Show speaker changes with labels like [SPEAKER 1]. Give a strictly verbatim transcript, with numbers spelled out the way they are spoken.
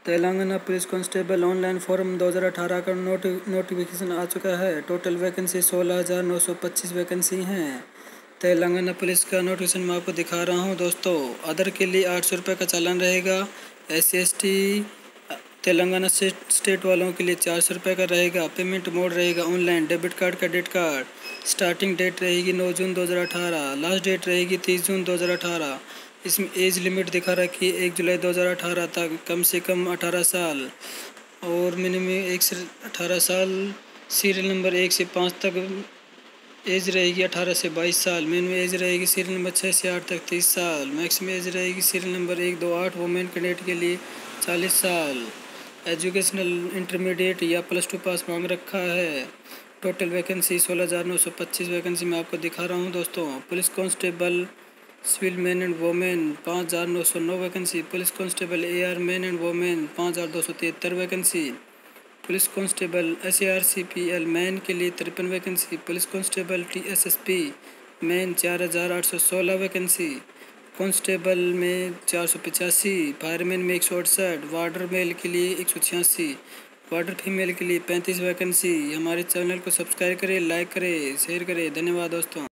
[SPEAKER 1] Telangana police constable online form दो हज़ार अठारह का नोटि नोटिफिकेशन आ चुका है। टोटल वैकेंसी सोलह हज़ार नौ सौ पच्चीस वैकेंसी हैं। तेलंगाना पुलिस का नोटिफिकेशन मैं आपको दिखा रहा हूं दोस्तों। अदर के लिए आठ सौ रुपये का चालान रहेगा। S C S T Telangana से स्टेट वालों के लिए चार सौ रुपये का रहेगा। पेमेंट मोड रहेगा online, debit card, credit card. Starting date रहेगी नौ जून दो हज़ार अठारह, लास्ट डेट रहेगी तीस जून दो हज़ार अठारह। इसमें एज लिमिट दिखा रखी है एक जुलाई दो हज़ार अठारह तक, कम से कम अठारह साल और मिनिमम एक से अठारह साल। सीरियल नंबर एक से पाँच तक एज रहेगी अठारह से बाईस साल। मिनिमम एज रहेगी सीरियल नंबर छः से आठ तक तीस साल। मैक्सिमम एज रहेगी सीरियल नंबर एक दो आठ वुमेन कैंडिडेट के लिए चालीस साल। एजुकेशनल इंटरमीडिएट या प्लस टू पास मांग रखा है। टोटल वैकेंसी सोलह हज़ार नौ सौ पच्चीस वैकेंसी मैं आपको दिखा रहा हूँ दोस्तों। Police constable civil man and women पाँच हज़ार नौ सौ नौ vacancy. Police constable A R man and women पाँच हज़ार दो सौ तिहत्तर vacancy. Police constable S A R C P L man के लिए तिरपन vacancy. Police constable T S S P man चार हज़ार आठ सौ सोलह वैकेंसी। कांस्टेबल में चार सौ पचासी, फायरमैन में एक सौ अड़सठ, वार्डर मेल के लिए एक सौ छियासी, वार्डर फीमेल के लिए पैंतीस वैकेंसी। हमारे चैनल को सब्सक्राइब करें, लाइक करें, शेयर करें। धन्यवाद दोस्तों।